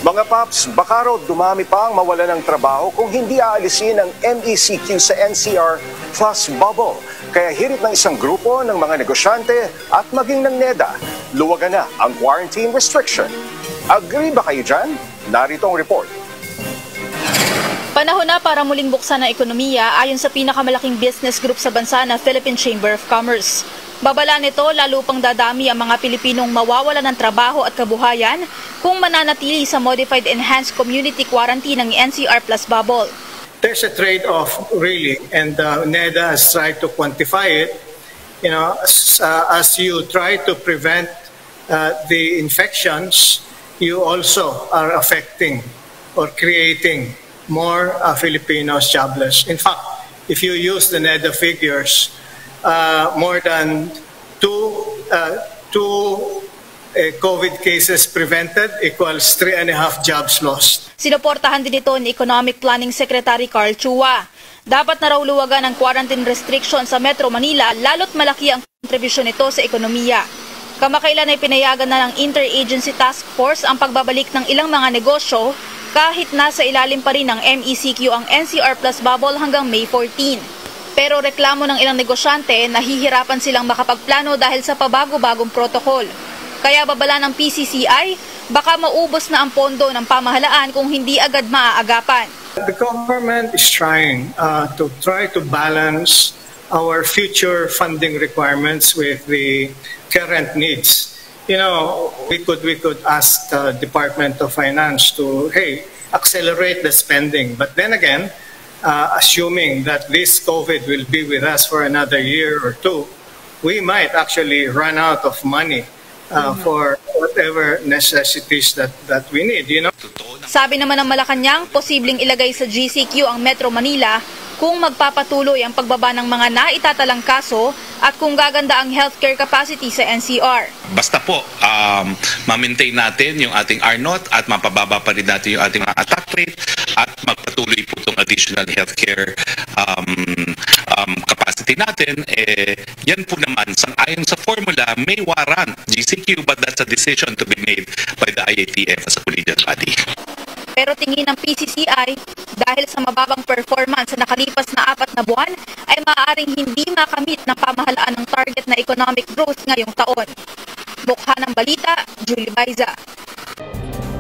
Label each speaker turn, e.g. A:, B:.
A: Mga paps, baka raw dumami pa ang mawalan ng trabaho kung hindi aalisin ang MECQ sa NCR plus bubble. Kaya hirit ng isang grupo ng mga negosyante at maging ng NEDA, luwagan na ang quarantine restriction. Agree ba kayo dyan? Narito ang report.
B: Panahon na para muling buksan ang ekonomiya ayon sa pinakamalaking business group sa bansa na Philippine Chamber of Commerce. Babala nito, lalo pang dadami ang mga Pilipinong mawawala ng trabaho at kabuhayan kung mananatili sa Modified Enhanced Community Quarantine ng NCR plus bubble.
C: There's a trade-off really, and NEDA has tried to quantify it. You know, as you try to prevent the infections, you also are affecting or creating more Filipinos jobless. In fact, if you use the NEDA figures, more than two COVID cases prevented equals 3.5 jobs lost.
B: Sinuportahan din ito ni Economic Planning Secretary Carl Chua. Dapat na raw luwagan ang quarantine restriction sa Metro Manila lalo't malaki ang kontribusyon nito sa ekonomiya. Kamakailan ay pinayagan na ng Interagency Task Force ang pagbabalik ng ilang mga negosyo kahit nasa ilalim pa rin ng MECQ ang NCR plus bubble hanggang May 14. Pero reklamo ng ilang negosyante, nahihirapan silang makapagplano dahil sa pabago-bagong protokol. Kaya babala ng PCCI, baka maubos na ang pondo ng pamahalaan kung hindi agad maaagapan.
C: The government is trying to balance our future funding requirements with the current needs. You know, we could ask the Department of Finance to, accelerate the spending. But then again, assuming that this COVID will be with us for another year or two, we might actually run out of money for whatever necessities that we need, you know.
B: Sabi naman ng Malacanang, posibleng ilagay sa GCQ ang Metro Manila kung magpapatuloy ang pagbaba ng mga naitatalang kaso at kung gaganda ang healthcare capacity sa NCR.
D: Basta po, ma-maintain natin yung ating R0 at mapababa pa rin natin yung ating mga attack rate at magpatuloy po itong additional healthcare capacity natin. Yan po naman, ayon sa formula, may warrant GCQ, but that's a decision to be made by the IATF as a collegiate body.
B: Pero tingin ng PCCI, dahil sa mababang performance sa nakalipas na 4 na buwan, ay maaaring hindi makamit ng pamahalaan ng target na economic growth ngayong taon. Mukha ng balita, Julie Baiza.